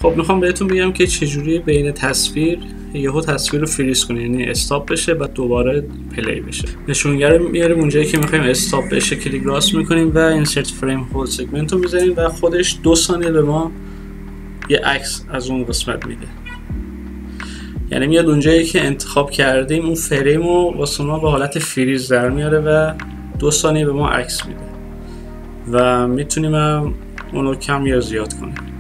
خب میخوام بهتون بگم که چجوری بین تصویر یهو تصویر رو فریز کنه، یعنی استاپ بشه بعد دوباره پلی بشه. نشونگر رو میاریم اونجایی که میخوایم استاپ بشه، کلیک راست میکنیم و اینسرت فریم هول سگمنت رو میذاریم و خودش 2 ثانیه به ما یه عکس از اون قسمت میده. یعنی میاد اونجایی که انتخاب کردیم اون فریم رو واسه ما به حالت فریز در میاره و 2 ثانیه به ما عکس میده و میتونیم اونو کم یا زیاد کنیم.